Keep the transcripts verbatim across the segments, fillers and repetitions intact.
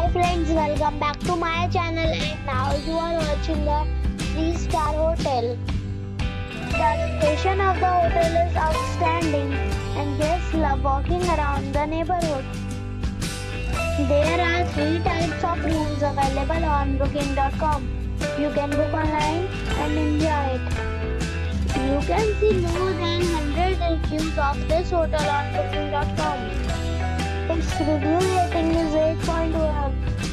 Hi friends, welcome back to my channel, and now you are watching the three star hotel. The location of the hotel is outstanding and guests love walking around the neighborhood. There are three types of rooms available on booking dot com. You can book online and enjoy it. You can see more than one hundred reviews of this hotel on booking dot com. Its review rating is eight point one.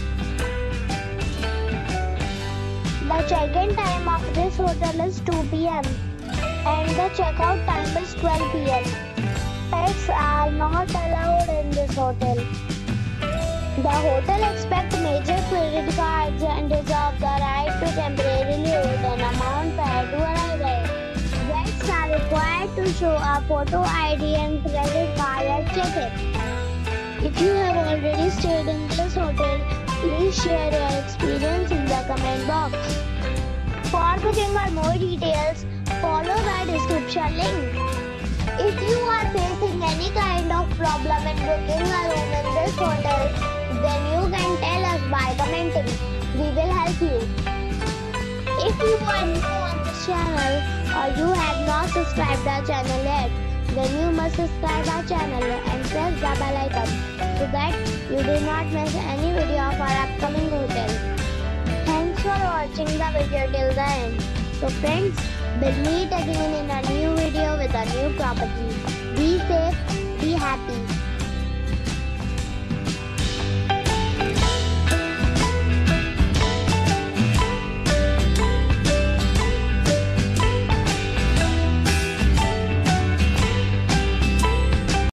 The check-in time of this hotel is two p m and the checkout time is twelve p m Pets are not allowed in this hotel. The hotel accepts major credit cards and reserves the right to temporarily hold an amount prior to arrival. Guests are required to show a photo I D and credit card at check-in. If you have already stayed in this hotel, please share your experience in the comment box. For booking or more details, follow the description link. If you are facing any kind of problem in booking a room in this hotel, then you can tell us by commenting. We will help you. If you are new on this channel or you have not subscribed our channel yet, then you must subscribe our channel and press the bell icon so that you do not miss any video of our upcoming hotel. Thanks for watching the video till the end. So friends, we'll meet again in a new video with a new property. Be safe, be happy.